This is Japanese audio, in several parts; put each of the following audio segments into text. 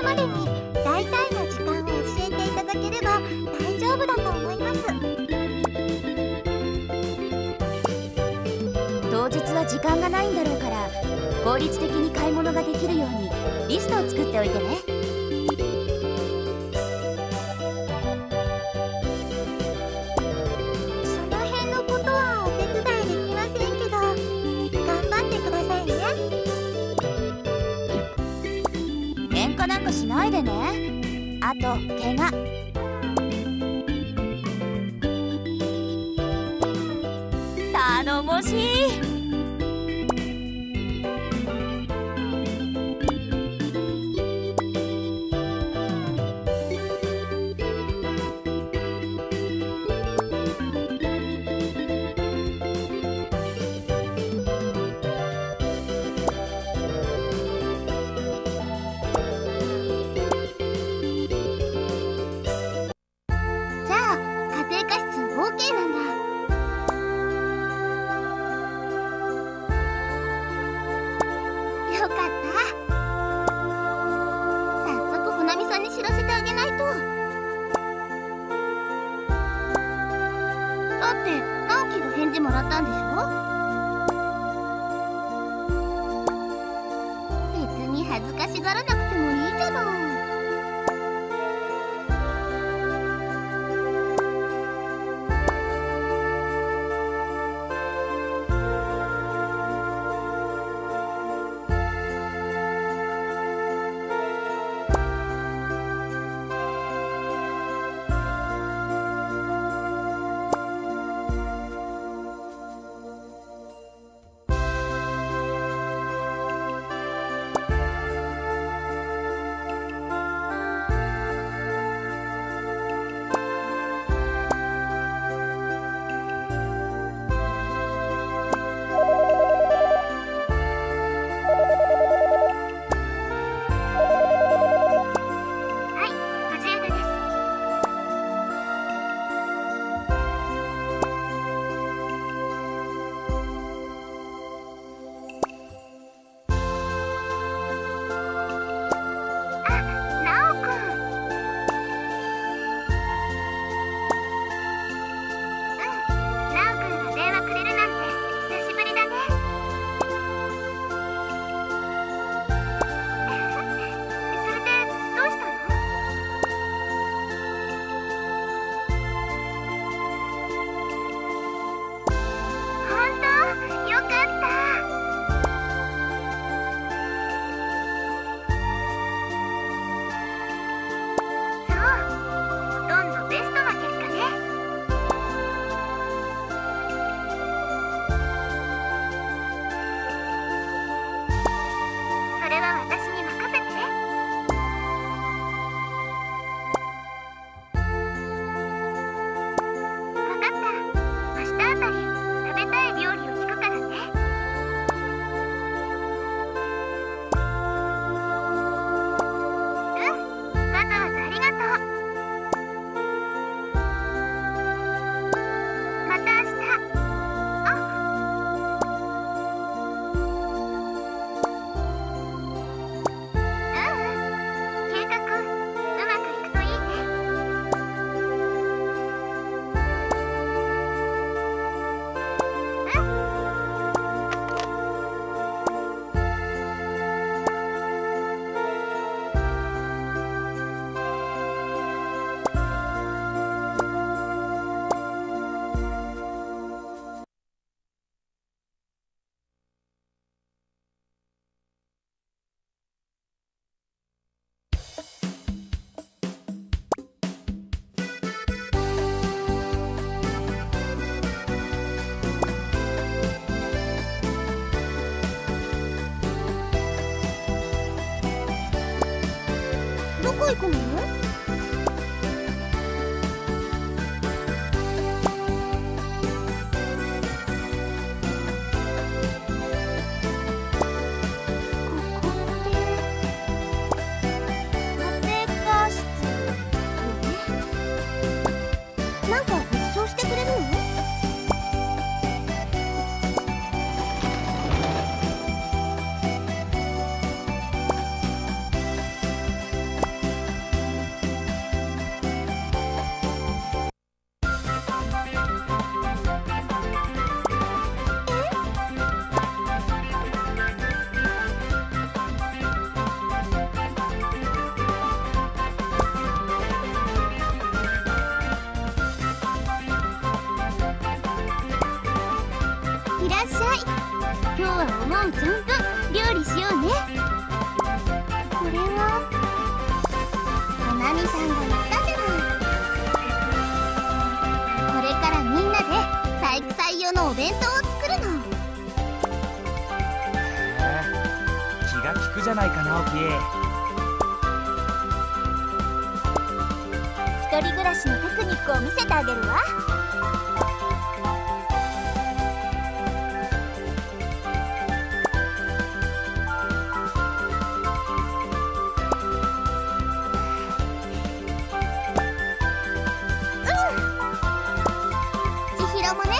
すまでに大体の時間を教えていただければ大丈夫だと思います。 当日は時間がないんだろうから、効率的に買い物ができるようにリストを作っておいてね。 その辺のことはお手伝いできませんけど、頑張ってくださいね。 喧嘩なんかしないでね。あと怪我。頼もしい。 じゃあ家庭科室 OK なんだ。よかった。早速船見さんに知らせてあげないと。だって直樹が返事もらったんでしょ。別に恥ずかしがらなくてもいいじゃない。どこ行くの？なんかご馳走してくれるの？ は思う存分料理しようね。 これはおなみさんが言ったじゃない。これからみんなで体育祭用のお弁当を作るの。 気が利くじゃないか、直樹。 一人暮らしのテクニックを見せてあげるわ。 千尋もね。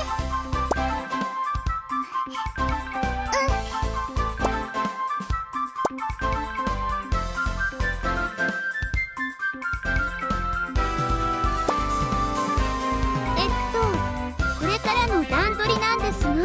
これからの段取りなんですが、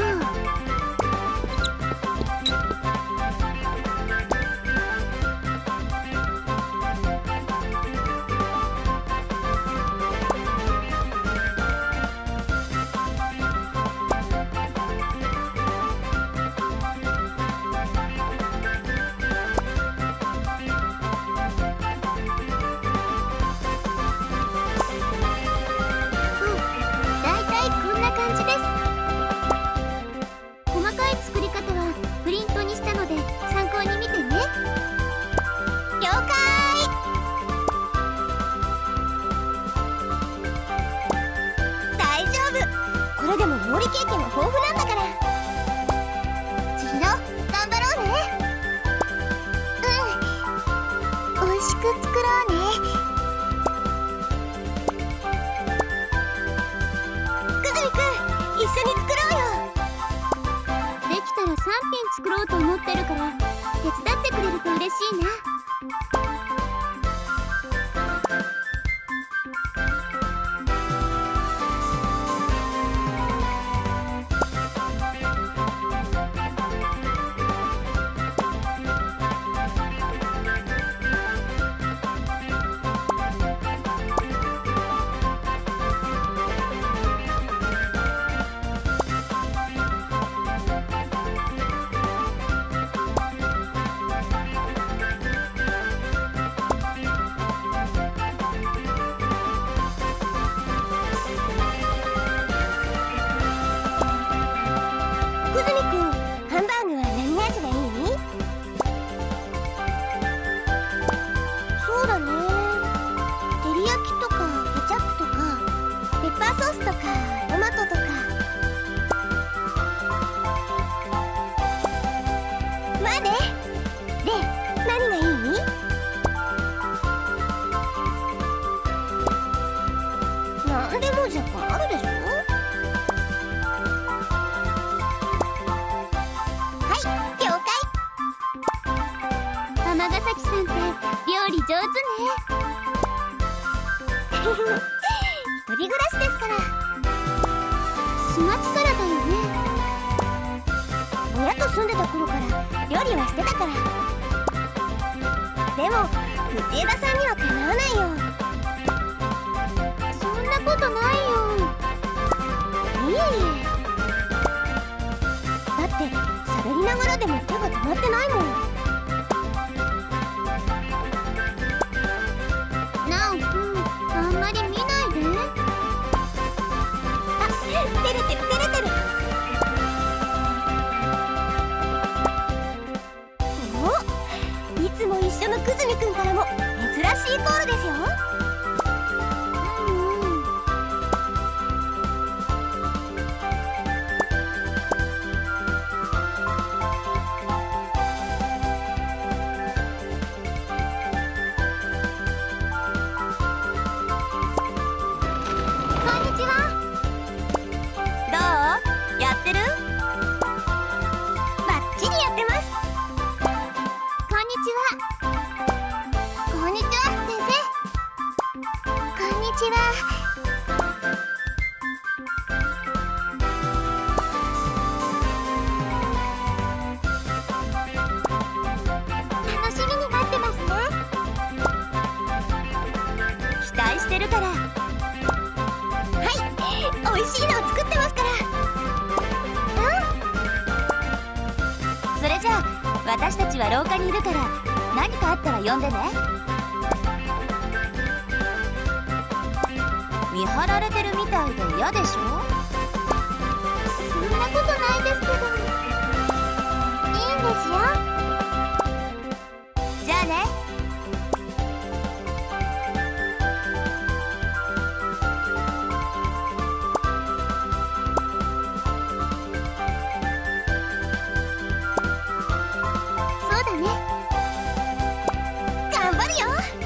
だいたいこんな感じです。細かい作り方はプリントにしたので参考に見てね。 了解。大丈夫。これでも料理経験は豊富なんだから。千尋、頑張ろうね。美味しく作ろうね。くずみくん、一緒に作ろうよ。 できたら3品作ろうと思ってるから手伝ってくれると嬉しいな。 くずみくん、ハンバーグは何味がいい？そうだね。照り焼きとかケチャップとかペッパーソースとかトマトとか。まあね。で、何がいい？なんでもじゃ困るでしょ。了解。 尼崎さんって料理上手ね。 一人暮らしですから。 4月からだよね。 親と住んでた頃から料理はしてたから。でも藤枝さんにはかなわないよ。 そんなことないよ。 いえいえ。だって喋りながらでも手が止まってないもん。 なおくん、あんまり見ないで。 あ、照れてる照れてる。お、いつも一緒のくずみくんからも珍しいコールですよ。美味しいのを作ってますから。 私たちは廊下にいるから何かあったら呼んでね。見張られてるみたいで嫌でしょ。 そんなことないですけど。いいんですよ。 じゃあね。 そうだね。頑張るよ。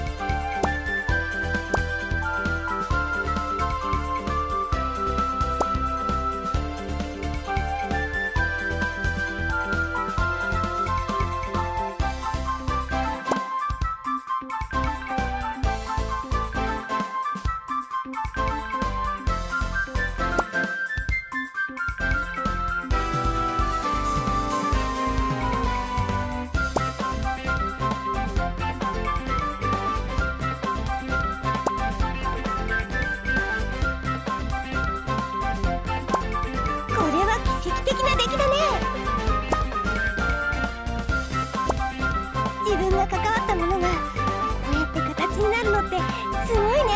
奇跡的な出来だね。自分が関わったものがこうやって形になるのってすごいね。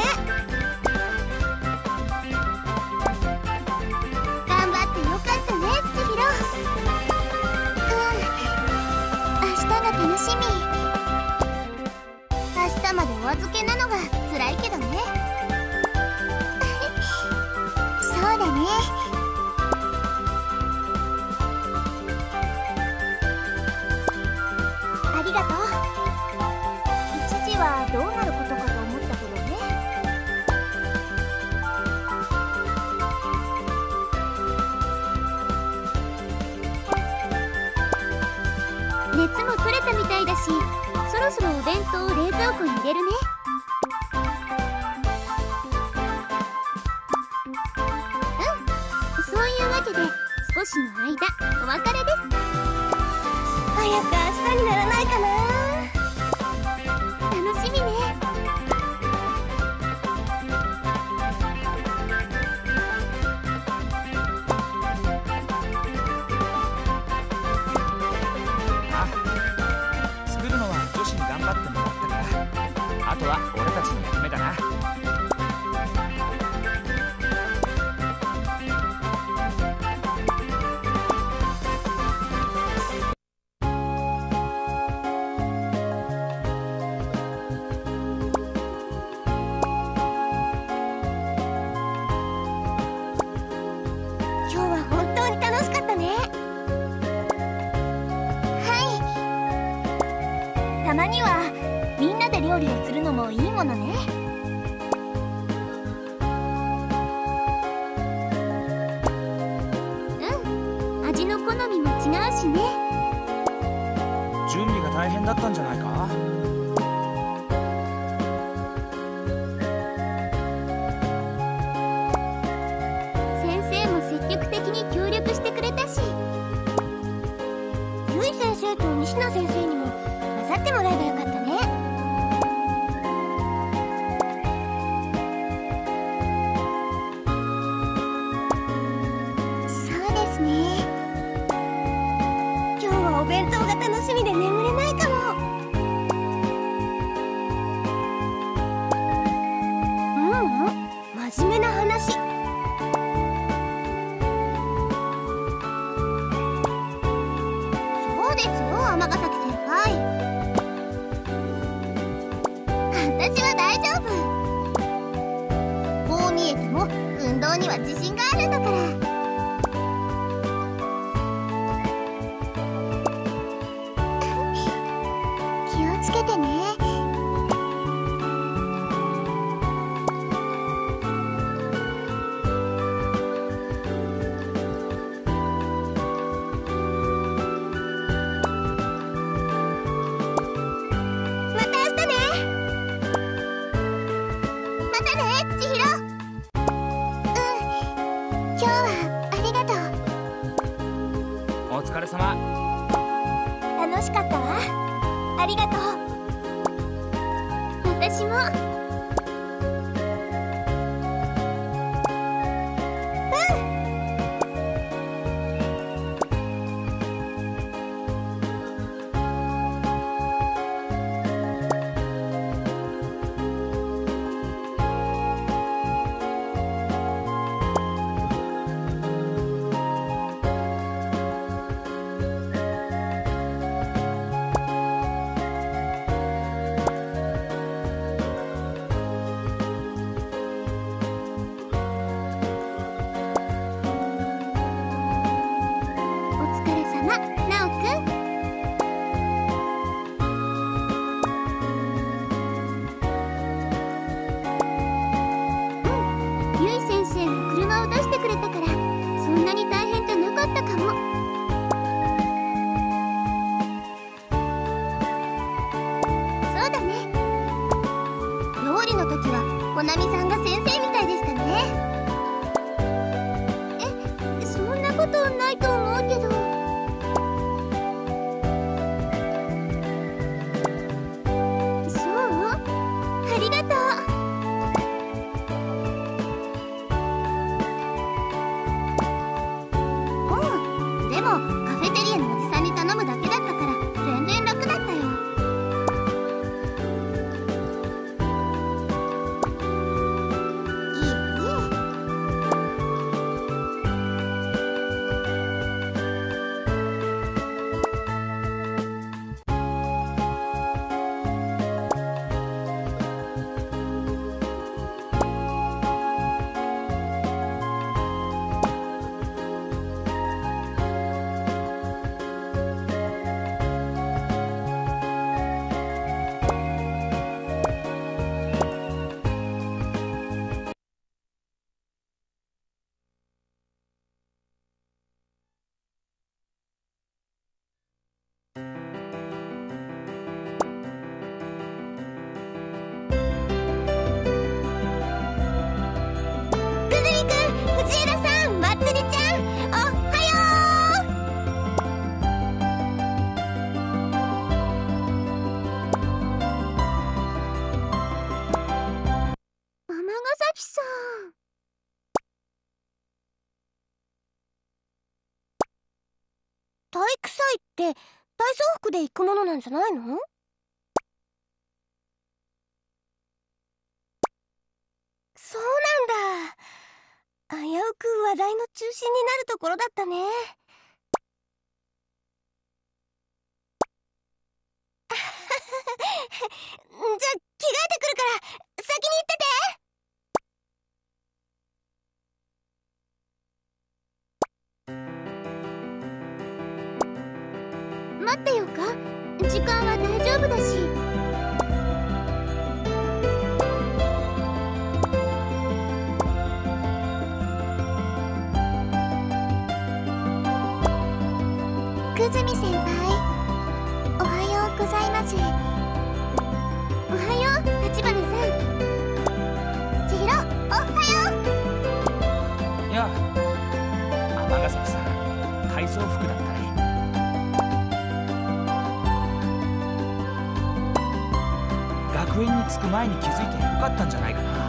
頑張ってよかったね、千尋。明日が楽しみ。明日までお預けなのが辛いけどね。そうだね。ありがとう。一時はどうなることかと思ったけどね。 熱も取れたみたいだし、そろそろお弁当を冷蔵庫に入れるね。そういうわけで少しの間お別れです。 早く明日にならないかな。 楽しみね。 作るのは女子に頑張ってもらったから、あとは俺たちの役目だな。 今日は本当に楽しかったね。 たまにはみんなで料理をするのもいいものね。味の好みも違うしね。 準備が大変だったんじゃないか。 先生も積極的に協力してくれたし。 ゆい先生と西名先生にも混ざってもらえばよかったね。そうですね。今日はお弁当が楽しみで眠れないかも。真面目な話。そうですよ、尼崎先輩。私は大丈夫。こう見えても運動には自信があるんだから。気をつけてね。また明日ね。またね、千尋。今日はありがとう。 お疲れ様。 楽しかったわ。ありがとう。私も。 れたからそんなに大変じゃなかったかも。そうだね。料理の時はほなみさんが先生みたいでしたね。そんなことないと思うけど。そう？ありがとう。でもカフェテリアのおじさんに頼むだけだったから全然楽だったよ。いえいえ。くずりくん、藤枝さん、まつりちゃん、おはよう。尼崎さん。体育祭って体操服で行くものなんじゃないの？そうなんだ。危うく話題の中心になるところだったね。じゃあ着替えてくるから先に行ってて。待ってよか。時間は大丈夫だし。久住先輩、おはようございます。おはよう、立花さん。千尋、おはよいや、尼崎さん、体操服だったね。学園に着く前に気づいてよかったんじゃないかな。